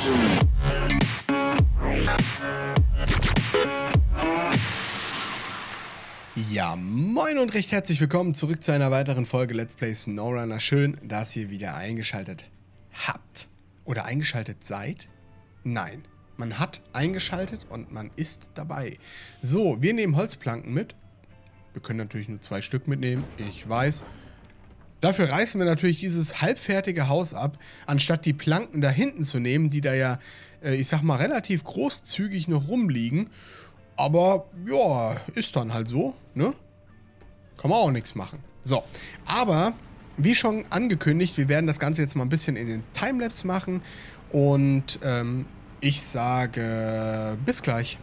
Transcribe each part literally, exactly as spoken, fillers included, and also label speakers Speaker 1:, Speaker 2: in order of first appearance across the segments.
Speaker 1: Ja, moin und recht herzlich willkommen zurück zu einer weiteren Folge Let's Play SnowRunner. Schön, dass ihr wieder eingeschaltet habt. Oder eingeschaltet seid? Nein, man hat eingeschaltet und man ist dabei. So, wir nehmen Holzplanken mit. Wir können natürlich nur zwei Stück mitnehmen, ich weiß. Dafür reißen wir natürlich dieses halbfertige Haus ab, anstatt die Planken da hinten zu nehmen, die da ja, äh, ich sag mal, relativ großzügig noch rumliegen. Aber, ja, ist dann halt so, ne? Kann man auch nichts machen. So, aber, wie schon angekündigt, wir werden das Ganze jetzt mal ein bisschen in den Timelapse machen. Und, ähm, ich sage, bis gleich.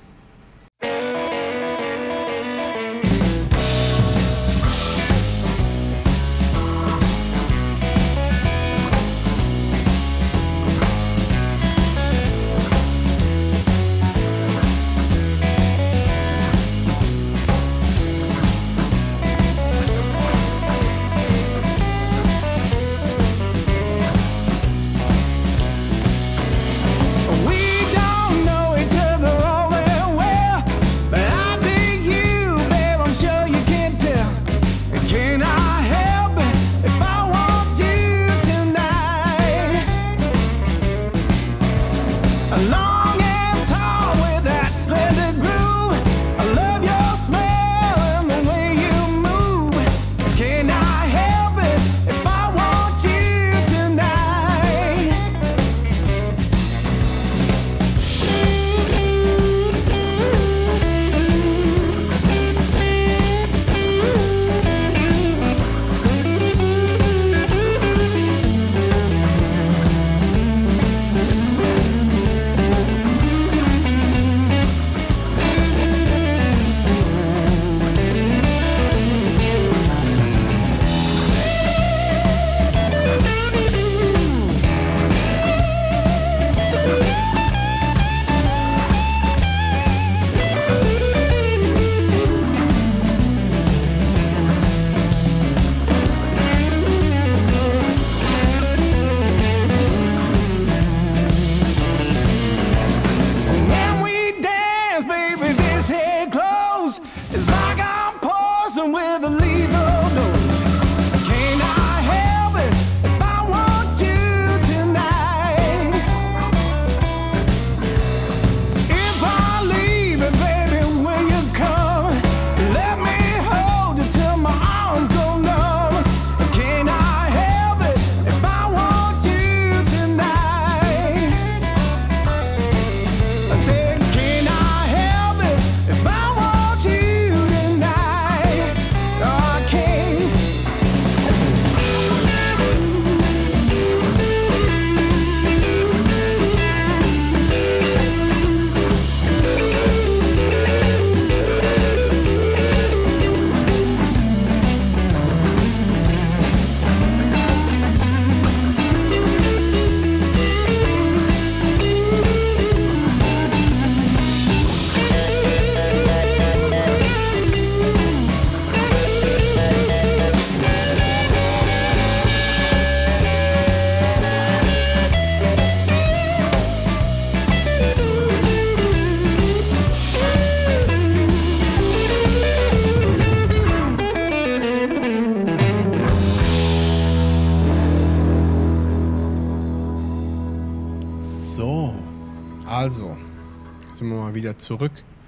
Speaker 1: Also, sind wir mal wieder zurück.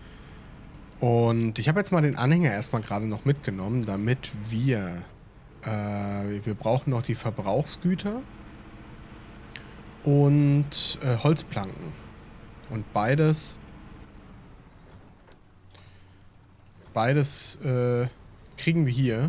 Speaker 1: Und ich habe jetzt mal den Anhänger erstmal gerade noch mitgenommen, damit wir, äh, wir brauchen noch die Verbrauchsgüter und äh, Holzplanken. Und beides, beides äh, kriegen wir hier.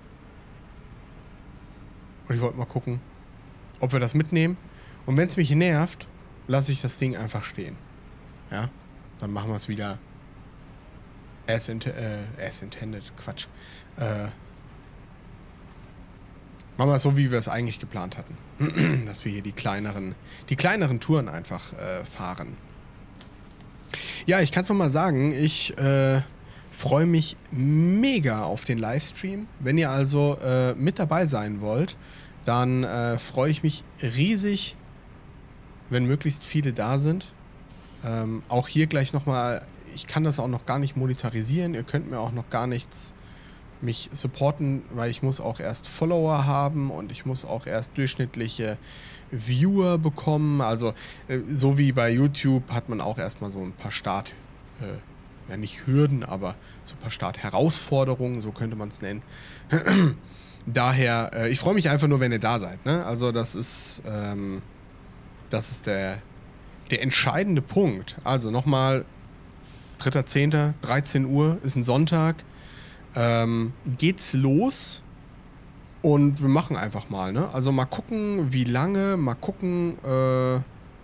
Speaker 1: Und ich wollte mal gucken, ob wir das mitnehmen. Und wenn es mich nervt, lasse ich das Ding einfach stehen. Ja, dann machen wir es wieder as, int äh, as intended. Quatsch. Äh, machen wir es so, wie wir es eigentlich geplant hatten. Dass wir hier die kleineren, die kleineren Touren einfach äh, fahren. Ja, ich kann es nochmal sagen, ich äh, freue mich mega auf den Livestream. Wenn ihr also äh, mit dabei sein wollt, dann äh, freue ich mich riesig, wenn möglichst viele da sind. Ähm, auch hier gleich nochmal, ich kann das auch noch gar nicht monetarisieren. Ihr könnt mir auch noch gar nichts mich supporten, weil ich muss auch erst Follower haben und ich muss auch erst durchschnittliche Viewer bekommen. Also äh, so wie bei YouTube hat man auch erstmal so ein paar Start, äh, ja nicht Hürden, aber so ein paar Startherausforderungen, so könnte man es nennen. Daher, äh, ich freue mich einfach nur, wenn ihr da seid. Ne? Also das ist, ähm, das ist der, der entscheidende Punkt. Also nochmal, dritter zehnter, dreizehn Uhr, ist ein Sonntag. Ähm, geht's los und wir machen einfach mal, ne? Also mal gucken, wie lange, mal gucken, äh,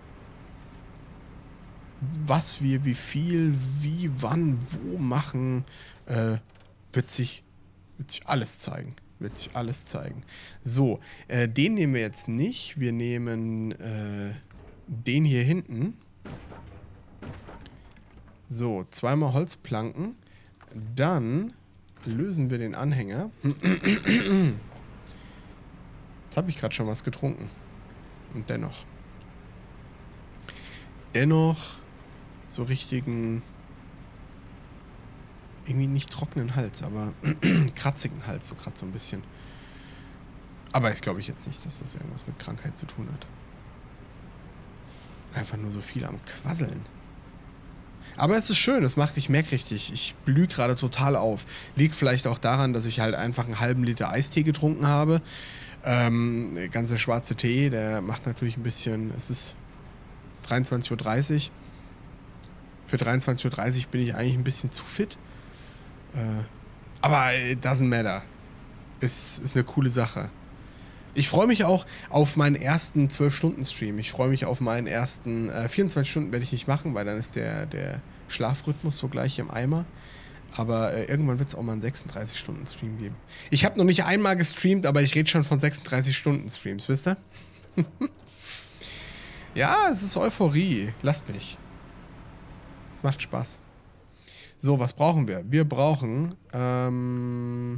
Speaker 1: was wir, wie viel, wie, wann, wo machen, äh, wird sich, wird sich alles zeigen. Wird sich alles zeigen. So, äh, den nehmen wir jetzt nicht. Wir nehmen äh, den hier hinten. So, zweimal Holzplanken. Dann lösen wir den Anhänger. Jetzt habe ich gerade schon was getrunken. Und dennoch. Dennoch so richtigen, irgendwie nicht trockenen Hals, aber kratzigen Hals, so gerade so ein bisschen. Aber ich glaube ich jetzt nicht, dass das irgendwas mit Krankheit zu tun hat. Einfach nur so viel am Quasseln. Aber es ist schön, es macht, ich merke richtig, ich blühe gerade total auf. Liegt vielleicht auch daran, dass ich halt einfach einen halben Liter Eistee getrunken habe. Ähm, der ganze schwarze Tee, der macht natürlich ein bisschen, es ist dreiundzwanzig Uhr dreißig. Für dreiundzwanzig Uhr dreißig bin ich eigentlich ein bisschen zu fit. Äh, aber it doesn't matter. Ist, ist eine coole Sache. Ich freue mich auch auf meinen ersten zwölf Stunden Stream. Ich freue mich auf meinen ersten äh, vierundzwanzig Stunden werde ich nicht machen, weil dann ist der, der Schlafrhythmus so gleich im Eimer. Aber äh, irgendwann wird es auch mal einen sechsunddreißig Stunden Stream geben. Ich habe noch nicht einmal gestreamt, aber ich rede schon von sechsunddreißig Stunden Streams, wisst ihr? Ja, es ist Euphorie. Lasst mich. Es macht Spaß. So, was brauchen wir? Wir brauchen ähm,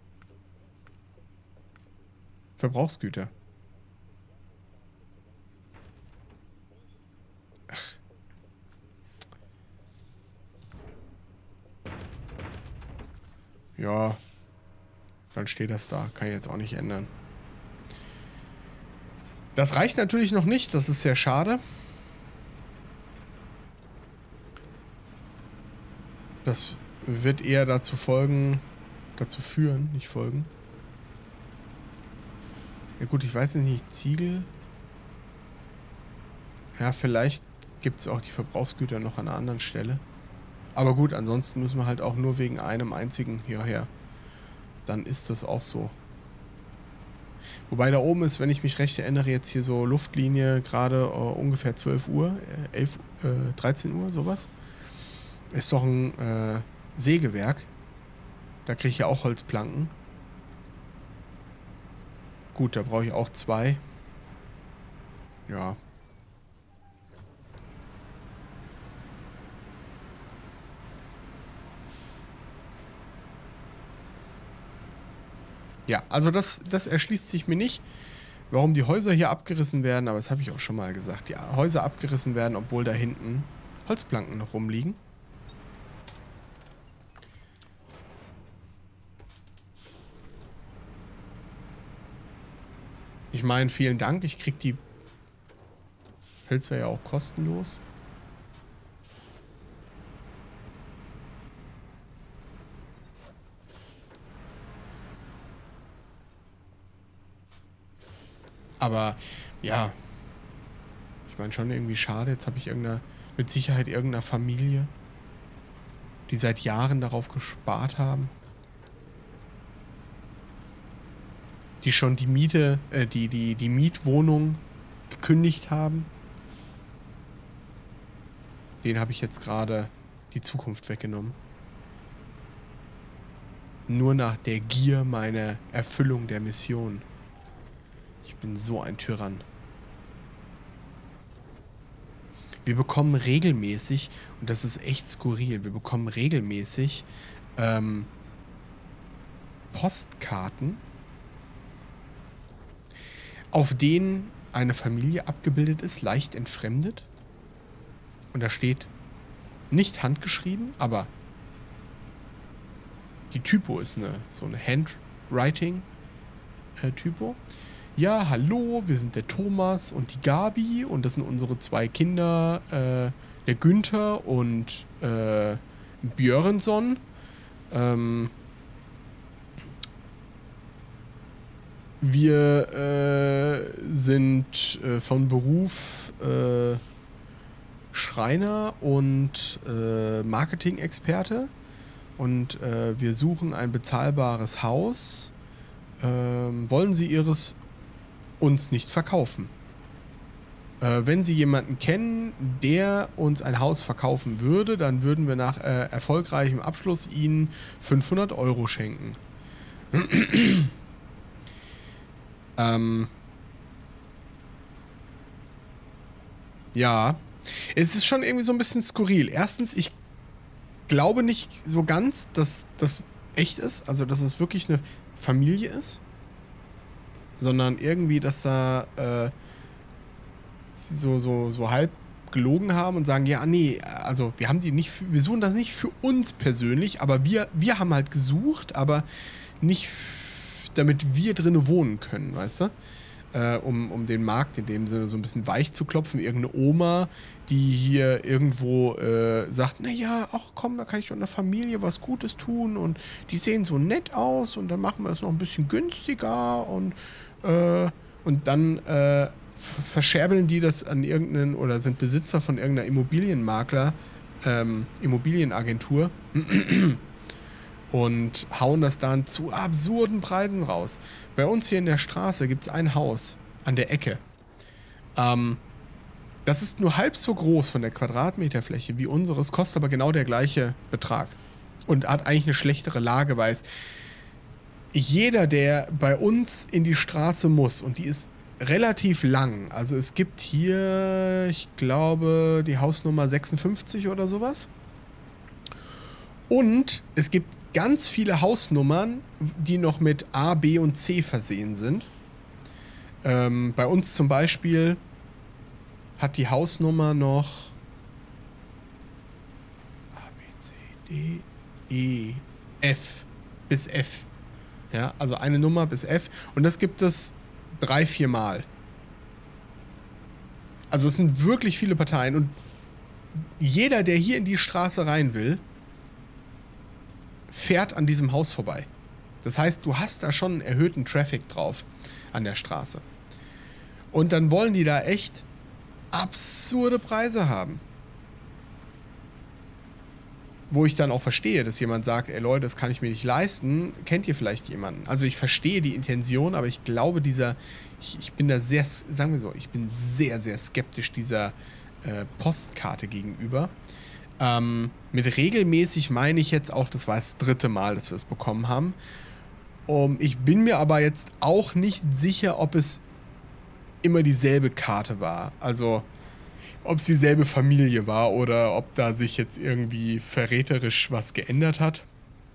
Speaker 1: Verbrauchsgüter. Ach. Ja, dann steht das da. Kann ich jetzt auch nicht ändern. Das reicht natürlich noch nicht. Das ist sehr schade. Das wird eher dazu folgen, dazu führen, nicht folgen. Ja gut, ich weiß nicht, Ziegel. Ja, vielleicht gibt es auch die Verbrauchsgüter noch an einer anderen Stelle. Aber gut, ansonsten müssen wir halt auch nur wegen einem einzigen hierher. Dann ist das auch so. Wobei da oben ist, wenn ich mich recht erinnere, jetzt hier so Luftlinie gerade uh, ungefähr zwölf Uhr, elf, äh, dreizehn Uhr, sowas. Ist doch ein äh, Sägewerk. Da kriege ich ja auch Holzplanken. Gut, da brauche ich auch zwei. Ja. Ja, also das, das erschließt sich mir nicht, warum die Häuser hier abgerissen werden, aber das habe ich auch schon mal gesagt. Die Häuser abgerissen werden, obwohl da hinten Holzplanken noch rumliegen. Ich meine, vielen Dank, ich krieg die Hölzer ja auch kostenlos. Aber, ja, ich meine schon irgendwie schade. Jetzt habe ich irgendeine, mit Sicherheit irgendeiner Familie, die seit Jahren darauf gespart haben. Die schon die Miete, äh, die, die, die Mietwohnung gekündigt haben. Den habe ich jetzt gerade die Zukunft weggenommen. Nur nach der Gier meiner Erfüllung der Mission. Ich bin so ein Tyrann. Wir bekommen regelmäßig, und das ist echt skurril, wir bekommen regelmäßig ähm, Postkarten, auf denen eine Familie abgebildet ist, leicht entfremdet. Und da steht nicht handgeschrieben, aber die Typo ist eine, so eine Handwriting-Typo. Ja, hallo, wir sind der Thomas und die Gabi und das sind unsere zwei Kinder, äh, der Günther und äh, Björnson. Ähm, wir äh, sind äh, von Beruf äh, Schreiner und äh, Marketing-Experte und äh, wir suchen ein bezahlbares Haus. Ähm, wollen Sie Ihres uns nicht verkaufen? Äh, wenn Sie jemanden kennen, der uns ein Haus verkaufen würde, dann würden wir nach äh, erfolgreichem Abschluss Ihnen fünfhundert Euro schenken. ähm, ja, es ist schon irgendwie so ein bisschen skurril. Erstens, ich glaube nicht so ganz, dass das echt ist, also dass es wirklich eine Familie ist, sondern irgendwie, dass da äh, so, so, so halb gelogen haben und sagen, ja, nee, also wir haben die nicht, für, wir suchen das nicht für uns persönlich, aber wir, wir haben halt gesucht, aber nicht f- damit wir drinnen wohnen können, weißt du? Äh, um, um den Markt in dem Sinne so ein bisschen weich zu klopfen. Irgendeine Oma, die hier irgendwo äh, sagt, naja, ach komm, da kann ich doch einer Familie was Gutes tun und die sehen so nett aus und dann machen wir es noch ein bisschen günstiger und, äh, und dann äh, verscherbeln die das an irgendeinen oder sind Besitzer von irgendeiner Immobilienmakler, ähm, Immobilienagentur und hauen das dann zu absurden Preisen raus. Bei uns hier in der Straße gibt es ein Haus an der Ecke. Ähm, das ist nur halb so groß von der Quadratmeterfläche wie unseres, kostet aber genau der gleiche Betrag. Und hat eigentlich eine schlechtere Lage, weil es jeder, der bei uns in die Straße muss, und die ist relativ lang, also es gibt hier, ich glaube, die Hausnummer sechsundfünfzig oder sowas. Und es gibt ganz viele Hausnummern, die noch mit A, B und C versehen sind. Ähm, bei uns zum Beispiel hat die Hausnummer noch A, B, C, D, E, F bis F. Ja, also eine Nummer bis F. Und das gibt es drei, vier Mal. Also es sind wirklich viele Parteien. Und jeder, der hier in die Straße rein will, fährt an diesem Haus vorbei. Das heißt, du hast da schon einen erhöhten Traffic drauf an der Straße. Und dann wollen die da echt absurde Preise haben. Wo ich dann auch verstehe, dass jemand sagt, ey Leute, das kann ich mir nicht leisten. Kennt ihr vielleicht jemanden? Also ich verstehe die Intention, aber ich glaube dieser, ich, ich bin da sehr, sagen wir so, ich bin sehr, sehr skeptisch dieser äh, Postkarte gegenüber. Ähm, mit regelmäßig meine ich jetzt auch, das war das dritte Mal, dass wir es bekommen haben. Um, ich bin mir aber jetzt auch nicht sicher, ob es immer dieselbe Karte war. Also ob es dieselbe Familie war oder ob da sich jetzt irgendwie verräterisch was geändert hat.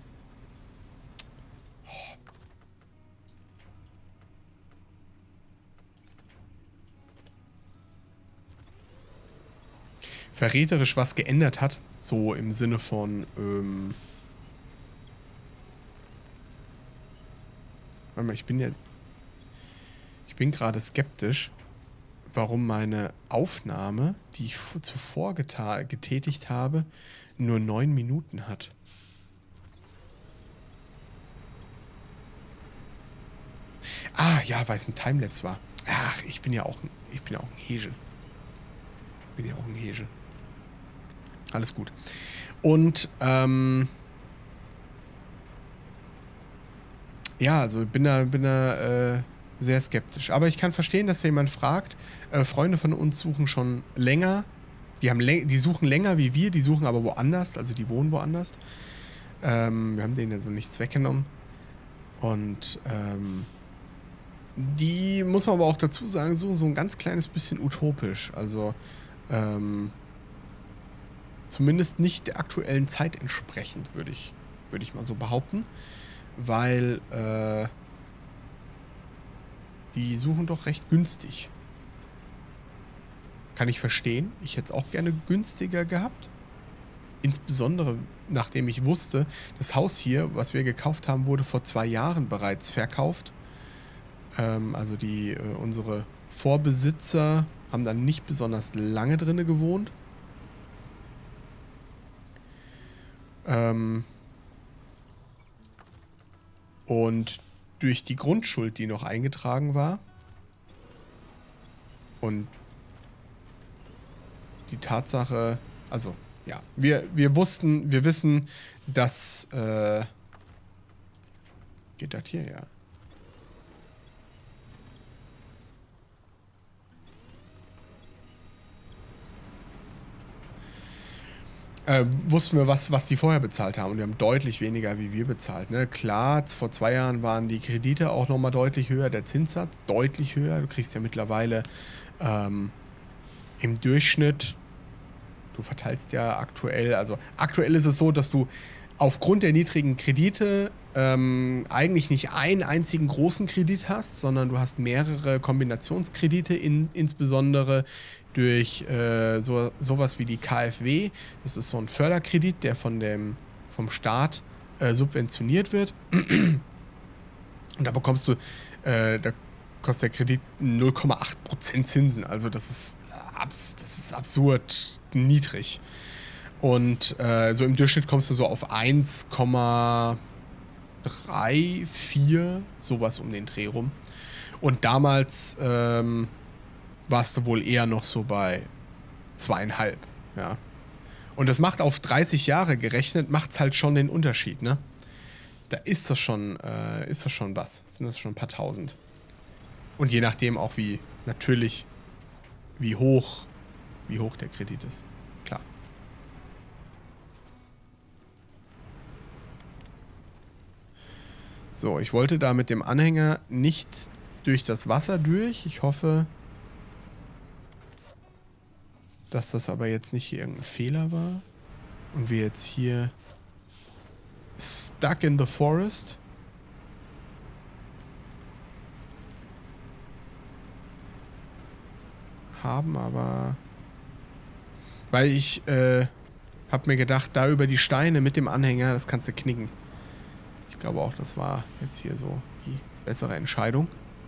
Speaker 1: Verräterisch was geändert hat, so im Sinne von, ähm, warte mal, ich bin ja, ich bin gerade skeptisch, warum meine Aufnahme, die ich zuvor geta- getätigt habe, nur neun Minuten hat. Ah, ja, weil es ein Timelapse war. Ach, ich bin ja auch ein, ich bin ja auch ein Hegel. Ich bin ja auch ein Hegel. Alles gut. Und, ähm, ja, also bin da, bin da, äh, sehr skeptisch. Aber ich kann verstehen, dass jemand fragt. Äh, Freunde von uns suchen schon länger. Die, haben läng- die suchen länger wie wir, die suchen aber woanders. Also die wohnen woanders. Ähm, wir haben denen ja so nichts weggenommen. Und ähm, die, muss man aber auch dazu sagen, so, so ein ganz kleines bisschen utopisch. Also ähm, zumindest nicht der aktuellen Zeit entsprechend, würde ich, würde ich mal so behaupten. Weil äh, die suchen doch recht günstig. Kann ich verstehen. Ich hätte es auch gerne günstiger gehabt. Insbesondere, nachdem ich wusste, das Haus hier, was wir gekauft haben, wurde vor zwei Jahren bereits verkauft. Ähm, also die, äh, unsere Vorbesitzer haben dann nicht besonders lange drinne gewohnt. Ähm, und durch die Grundschuld, die noch eingetragen war, und die Tatsache, also ja, wir, wir wussten, wir wissen, dass, äh, geht das hier, ja. Äh, wussten wir, was, was die vorher bezahlt haben. Und die haben deutlich weniger, wie wir bezahlt. Ne? Klar, vor zwei Jahren waren die Kredite auch nochmal deutlich höher, der Zinssatz deutlich höher. Du kriegst ja mittlerweile ähm, im Durchschnitt, du verteilst ja aktuell, also aktuell ist es so, dass du aufgrund der niedrigen Kredite ähm, eigentlich nicht einen einzigen großen Kredit hast, sondern du hast mehrere Kombinationskredite, in, insbesondere durch äh, so, sowas wie die K f W. Das ist so ein Förderkredit, der von dem, vom Staat äh, subventioniert wird. Und da bekommst du, äh, da kostet der Kredit null Komma acht Prozent Zinsen. Also das ist, abs, das ist absurd niedrig. Und äh, so im Durchschnitt kommst du so auf eins Komma drei, vier, sowas um den Dreh rum. Und damals ähm, warst du wohl eher noch so bei zweieinhalb, ja. Und das macht auf dreißig Jahre gerechnet, macht es halt schon den Unterschied, ne? Da ist das schon, äh, ist das schon was. Sind das schon ein paar tausend. Und je nachdem auch wie, natürlich, wie hoch, wie hoch der Kredit ist. Klar. So, ich wollte da mit dem Anhänger nicht durch das Wasser durch. Ich hoffe, dass das aber jetzt nicht hier irgendein Fehler war. Und wir jetzt hier stuck in the forest. Haben, aber... Weil ich, äh, hab mir gedacht, da über die Steine mit dem Anhänger, das kannst du knicken. Ich glaube auch, das war jetzt hier so die bessere Entscheidung.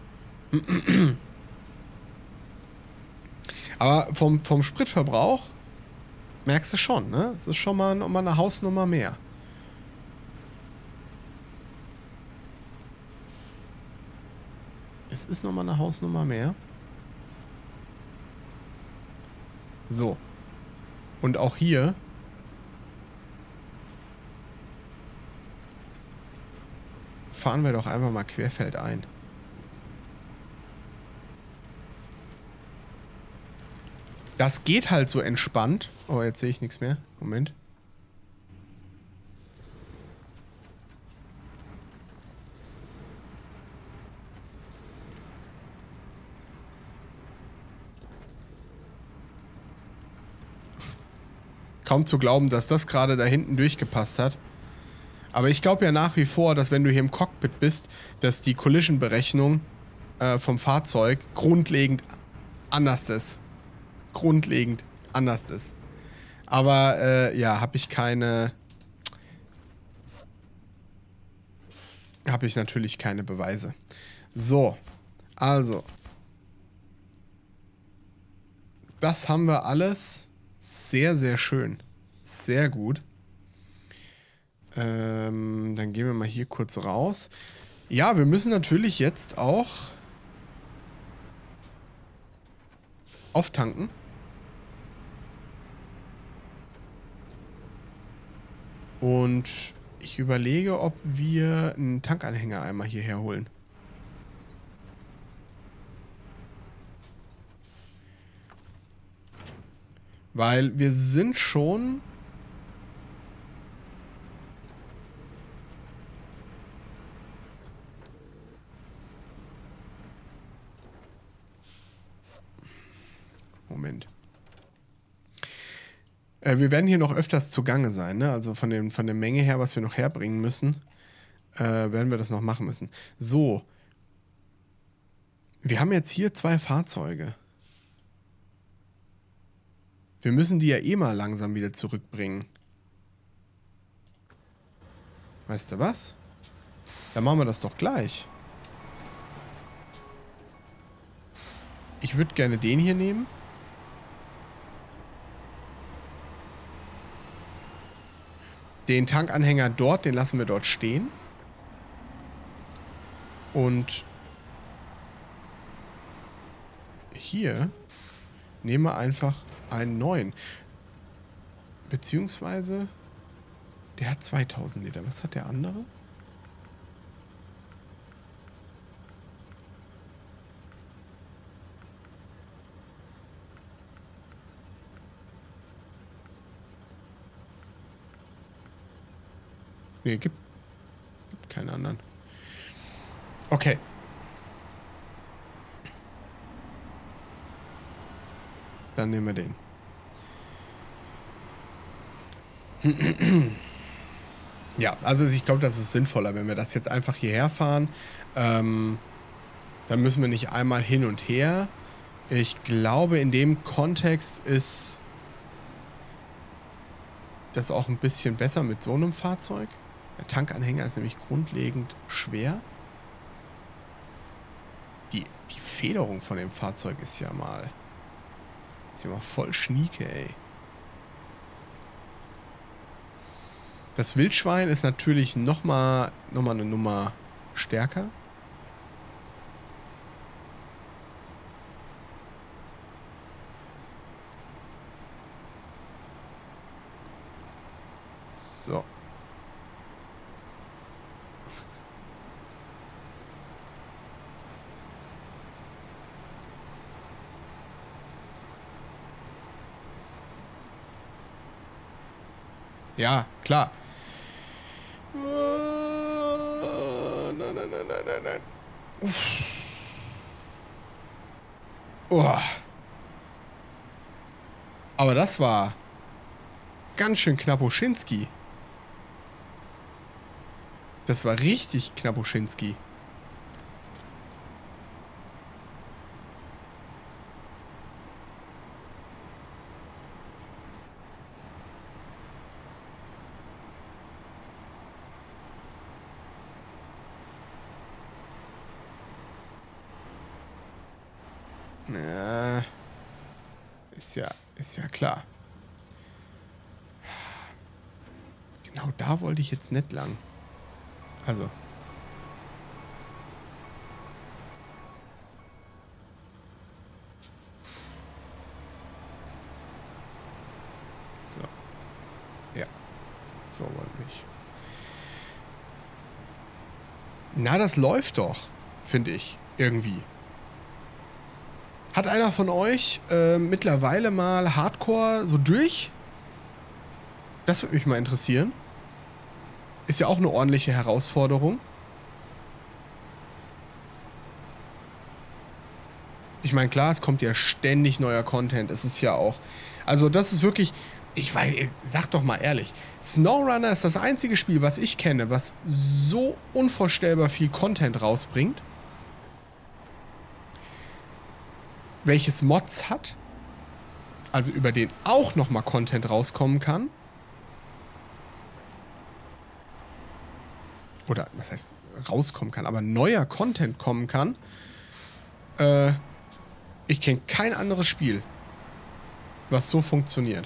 Speaker 1: Aber vom, vom Spritverbrauch merkst du schon, ne? Es ist schon mal nochmal eine Hausnummer mehr. Es ist nochmal eine Hausnummer mehr. So. Und auch hier fahren wir doch einfach mal querfeldein. Das geht halt so entspannt. Oh, jetzt sehe ich nichts mehr. Moment. Kaum zu glauben, dass das gerade da hinten durchgepasst hat. Aber ich glaube ja nach wie vor, dass wenn du hier im Cockpit bist, dass die Collision-Berechnung äh, vom Fahrzeug grundlegend anders ist. Grundlegend anders ist. Aber äh, ja, habe ich keine... Habe ich natürlich keine Beweise. So, also. Das haben wir alles. Sehr, sehr schön. Sehr gut. Ähm, dann gehen wir mal hier kurz raus. Ja, wir müssen natürlich jetzt auch auftanken. Und ich überlege, ob wir einen Tankanhänger einmal hierher holen. Weil wir sind schon... Moment. Äh, wir werden hier noch öfters zugange sein, ne? Also von, dem, von der Menge her, was wir noch herbringen müssen, äh, werden wir das noch machen müssen. So. Wir haben jetzt hier zwei Fahrzeuge. Wir müssen die ja eh mal langsam wieder zurückbringen. Weißt du was? Dann machen wir das doch gleich. Ich würde gerne den hier nehmen. Den Tankanhänger dort, den lassen wir dort stehen. Und hier nehmen wir einfach einen neuen. Beziehungsweise, der hat zweitausend Liter. Was hat der andere? Nee, gibt, gibt keinen anderen. Okay. Dann nehmen wir den. Ja, also ich glaube, das ist sinnvoller, wenn wir das jetzt einfach hierher fahren. Ähm, dann müssen wir nicht einmal hin und her. Ich glaube, in dem Kontext ist das auch ein bisschen besser mit so einem Fahrzeug. Der Tankanhänger ist nämlich grundlegend schwer. Die, die Federung von dem Fahrzeug ist ja mal... Ist ja mal voll schnieke, ey. Das Wildschwein ist natürlich nochmal noch mal eine Nummer stärker. So. Ja, klar. Nein, nein, nein, nein, nein, nein. Oh. Aber das war ganz schön Knappuschinski. Das war richtig Knappuschinski. Ja, ist ja, ist ja klar. Genau da wollte ich jetzt nicht lang. Also. So. Ja. So wollen wir. Na, das läuft doch, finde ich. Irgendwie. Hat einer von euch äh, mittlerweile mal Hardcore so durch? Das würde mich mal interessieren. Ist ja auch eine ordentliche Herausforderung. Ich meine, klar, es kommt ja ständig neuer Content. Es ist ja auch... Also das ist wirklich... Ich weiß, sag doch mal ehrlich. SnowRunner ist das einzige Spiel, was ich kenne, was so unvorstellbar viel Content rausbringt. Welches Mods hat, also über den auch nochmal Content rauskommen kann. Oder, was heißt, rauskommen kann, aber neuer Content kommen kann. Äh, ich kenne kein anderes Spiel, was so funktioniert.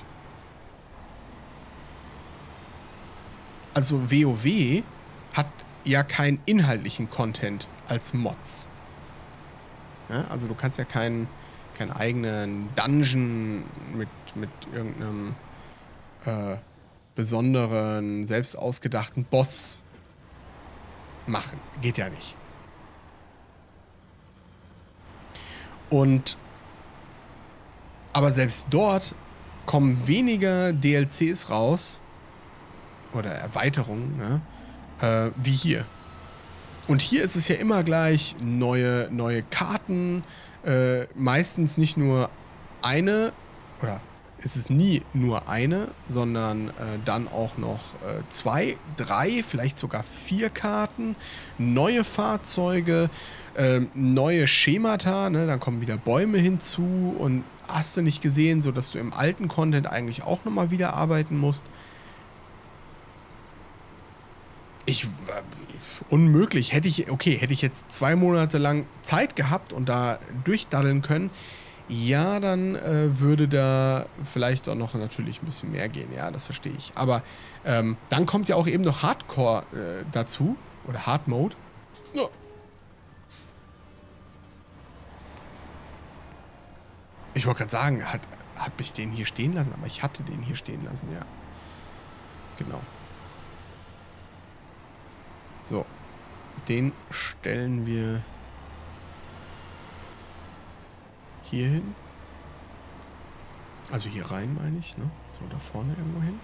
Speaker 1: Also WoW hat ja keinen inhaltlichen Content als Mods. Ja, also du kannst ja keinen keinen eigenen Dungeon mit, mit irgendeinem äh, besonderen, selbst ausgedachten Boss machen. Geht ja nicht. Und aber selbst dort kommen weniger D L Cs raus oder Erweiterungen, ne, äh, wie hier. Und hier ist es ja immer gleich neue, neue Karten, äh, meistens nicht nur eine oder ist es nie nur eine, sondern äh, dann auch noch äh, zwei, drei, vielleicht sogar vier Karten, neue Fahrzeuge, äh, neue Schemata, ne? Dann kommen wieder Bäume hinzu und hast du nicht gesehen, sodass du im alten Content eigentlich auch nochmal wieder arbeiten musst. Ich, unmöglich. Hätte ich, okay, hätte ich jetzt zwei Monate lang Zeit gehabt und da durchdaddeln können, ja, dann äh, würde da vielleicht auch noch natürlich ein bisschen mehr gehen. Ja, das verstehe ich. Aber ähm, dann kommt ja auch eben noch Hardcore äh, dazu. Oder Hard Mode. Ja. Ich wollte gerade sagen, hat, hat mich den hier stehen lassen, aber ich hatte den hier stehen lassen, ja. Genau. So. Den stellen wir hier hin. Also hier rein, meine ich, ne? So da vorne irgendwo hin.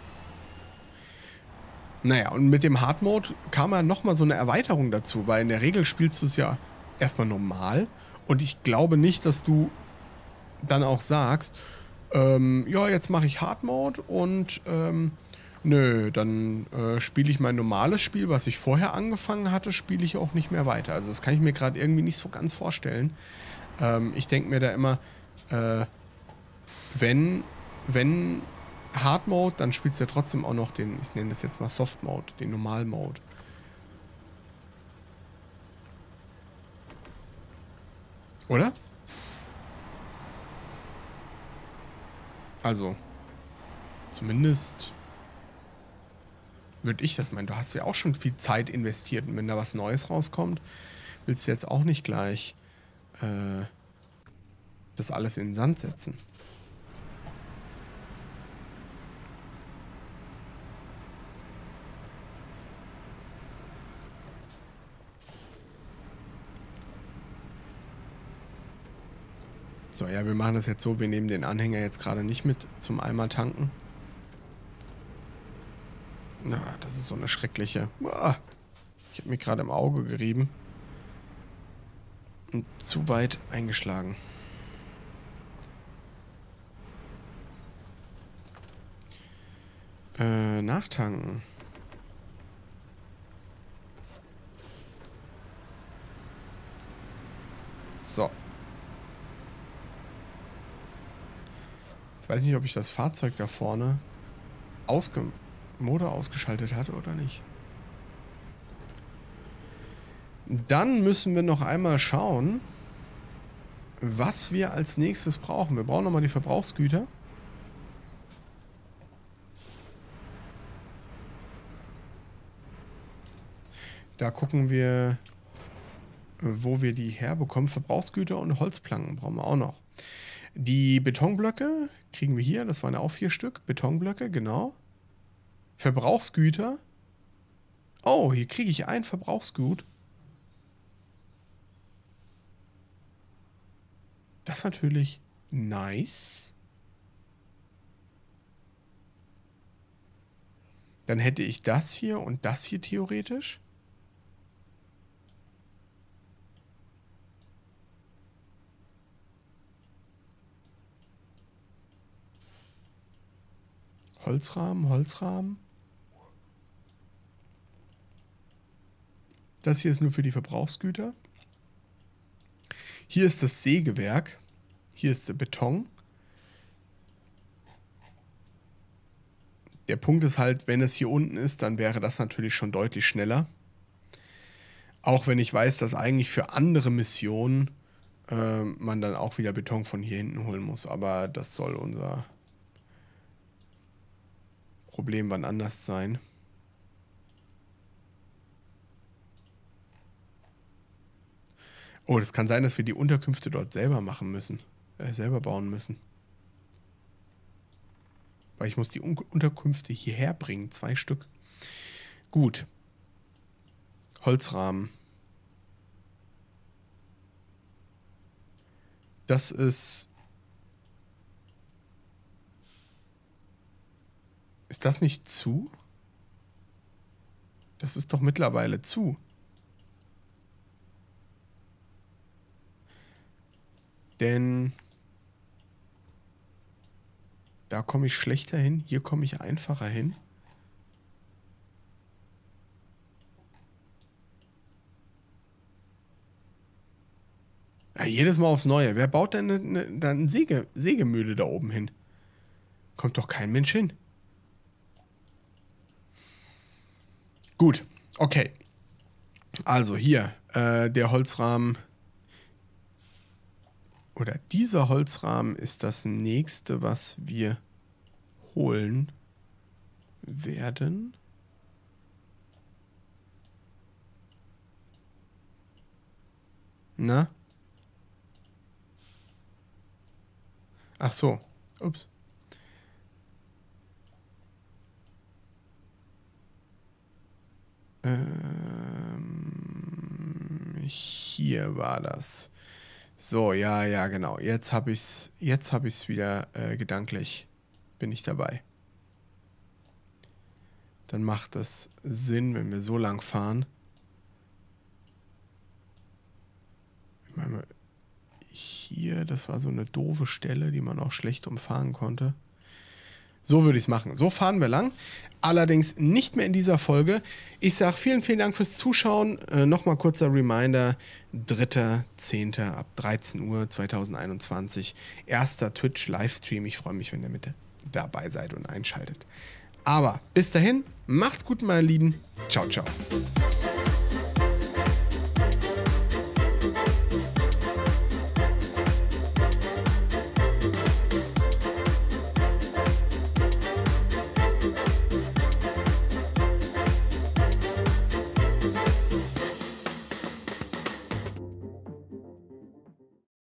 Speaker 1: Naja, und mit dem Hard Mode kam ja nochmal so eine Erweiterung dazu, weil in der Regel spielst du es ja erstmal normal. Und ich glaube nicht, dass du dann auch sagst, ähm, ja, jetzt mache ich Hard Mode und ähm, nö, dann äh, spiele ich mein normales Spiel, was ich vorher angefangen hatte, spiele ich auch nicht mehr weiter. Also das kann ich mir gerade irgendwie nicht so ganz vorstellen. Ähm, ich denke mir da immer, äh, wenn, wenn Hard Mode, dann spielst du ja trotzdem auch noch den, ich nenne das jetzt mal Soft Mode, den Normal Mode. Oder? Also, zumindest würde ich das meinen. Du hast ja auch schon viel Zeit investiert und wenn da was Neues rauskommt, willst du jetzt auch nicht gleich äh, das alles in den Sand setzen. So, ja, wir machen das jetzt so, wir nehmen den Anhänger jetzt gerade nicht mit zum Eimer tanken. Na, das ist so eine schreckliche... Uah, ich habe mich gerade im Auge gerieben. Und zu weit eingeschlagen. Äh, nachtanken. So. Jetzt weiß ich nicht, ob ich das Fahrzeug da vorne ausge Motor ausgeschaltet hatte oder nicht. Dann müssen wir noch einmal schauen, was wir als nächstes brauchen. Wir brauchen nochmal die Verbrauchsgüter. Da gucken wir, wo wir die herbekommen. Verbrauchsgüter und Holzplanken brauchen wir auch noch. Die Betonblöcke kriegen wir hier. Das waren ja auch vier Stück. Betonblöcke, genau. Verbrauchsgüter. Oh, hier kriege ich ein Verbrauchsgut. Das ist natürlich nice. Dann hätte ich das hier und das hier theoretisch. Holzrahmen, Holzrahmen. Das hier ist nur für die Verbrauchsgüter. Hier ist das Sägewerk. Hier ist der Beton. Der Punkt ist halt, wenn es hier unten ist, dann wäre das natürlich schon deutlich schneller. Auch wenn ich weiß, dass eigentlich für andere Missionen äh, man dann auch wieder Beton von hier hinten holen muss. Aber das soll unser Problem wann anders sein. Oh, das kann sein, dass wir die Unterkünfte dort selber machen müssen. Äh, selber bauen müssen. Weil ich muss die Un- Unterkünfte hierher bringen. Zwei Stück. Gut. Holzrahmen. Das ist... Ist das nicht zu? Das ist doch mittlerweile zu. Denn Da komme ich schlechter hin. Hier komme ich einfacher hin. Ja, jedes Mal aufs Neue. Wer baut denn eine, eine, dann eine Säge, Sägemühle da oben hin? Kommt doch kein Mensch hin. Gut, okay. Also hier, äh, der Holzrahmen. Oder dieser Holzrahmen ist das nächste, was wir holen werden. Na? Ach so. Ups. Ähm, hier war das. So, ja, ja, genau. Jetzt habe ich's, jetzt habe ich's wieder äh, gedanklich. Bin ich dabei. Dann macht das Sinn, wenn wir so lang fahren. Ich meine, hier, das war so eine doofe Stelle, die man auch schlecht umfahren konnte. So würde ich es machen. So fahren wir lang. Allerdings nicht mehr in dieser Folge. Ich sage vielen, vielen Dank fürs Zuschauen. Äh, Nochmal kurzer Reminder. dritter zehnter ab dreizehn Uhr zweitausendeinundzwanzig. Erster Twitch-Livestream. Ich freue mich, wenn ihr mit dabei seid und einschaltet. Aber bis dahin, macht's gut, meine Lieben. Ciao, ciao.